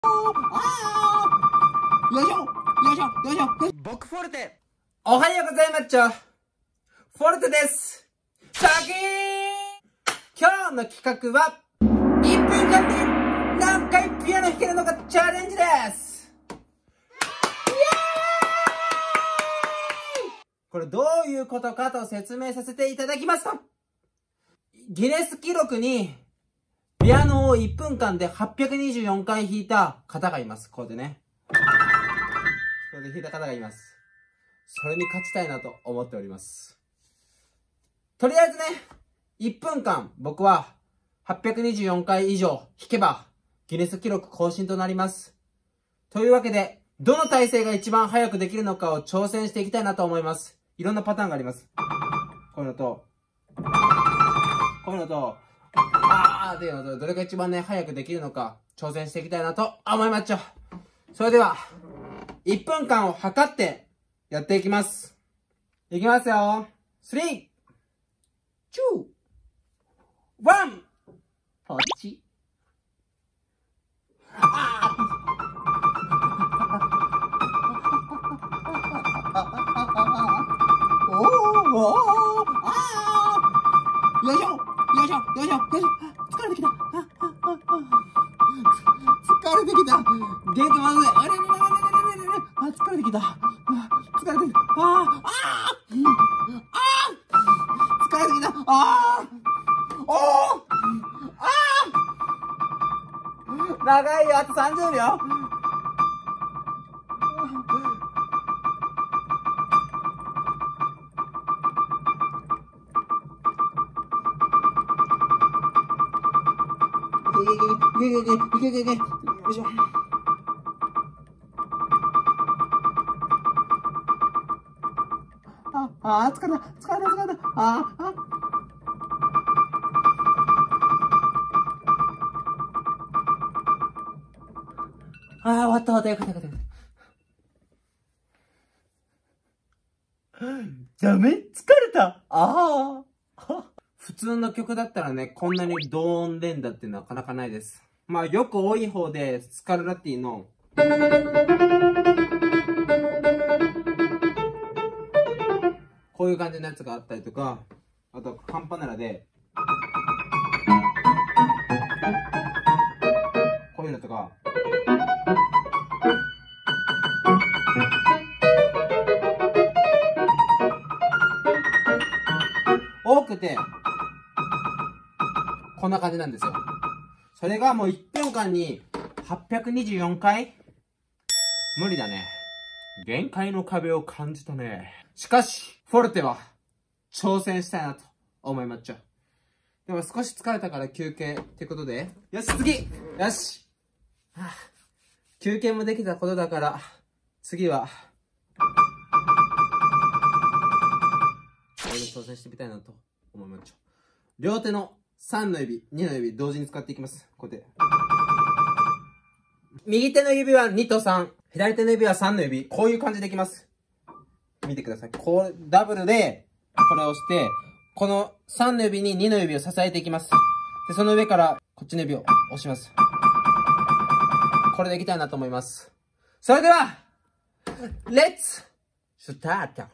よいしょよいしょよいしょ。 僕フォルテ。おはようございます。フォルテです。シャキーン。今日の企画は、1分間で何回ピアノ弾けるのかチャレンジです。イエーイ。これどういうことかと説明させていただきますと、ギネス記録に、ピアノを1分間で824回弾いた方がいます。こうでね。これで弾いた方がいます。それに勝ちたいなと思っております。とりあえずね、1分間僕は824回以上弾けばギネス記録更新となります。というわけで、どの体勢が一番早くできるのかを挑戦していきたいなと思います。いろんなパターンがあります。こういうのと、こういうのと、っていうのと、どれが一番ね、早くできるのか挑戦していきたいなと思います。それでは、1分間を測ってやっていきます。いきますよ。3、2、1、ポチ。 よいしょよいしょよいしょよいしょ。疲れてきた。疲れてきた。ゲートまずい。あれれれれれれれ。疲れてきた。疲れてきた。疲れてきた。 長いよ、あと30秒。 いけ。よいしょ。疲れた。 終わった。よかった。ダメ？疲れた。普通の曲だったらね、こんなに同音連打ってなかなかないです。まあ、よく多い方で、スカルラティの、こういう感じのやつがあったりとか、あと、カンパネラで、こういうのとか、多くて、こんな感じなんですよ。それがもう1分間に824回？無理だね。限界の壁を感じたね。しかし、フォルテは挑戦したいなと思いまっちゃう。でも少し疲れたから休憩ってことで。よし、次！よし、休憩もできたことだから、次は、これで挑戦してみたいなと思いまっちゃう。両手の3の指、2の指、同時に使っていきます。こうやって。右手の指は2と3。左手の指は3の指。こういう感じでいきます。見てください。こう、ダブルで、これを押して、この3の指に2の指を支えていきます。で、その上から、こっちの指を押します。これでいきたいなと思います。それでは、レッツスタート。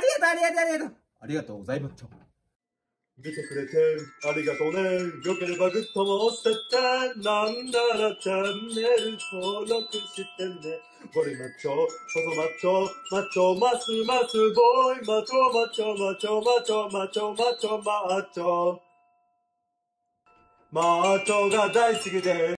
ありがとうございます。 見てくれてありがとうね。よければグッドも押してって。なんならチャンネル登録してね。ゴリマッチョ、細マッチョ、マッチョ、マスマスボーイ、マッチョ、マッチョ、マッチョ、マッチョ、マッチョ、マッチョ、マッチョ。マッチョが大好きで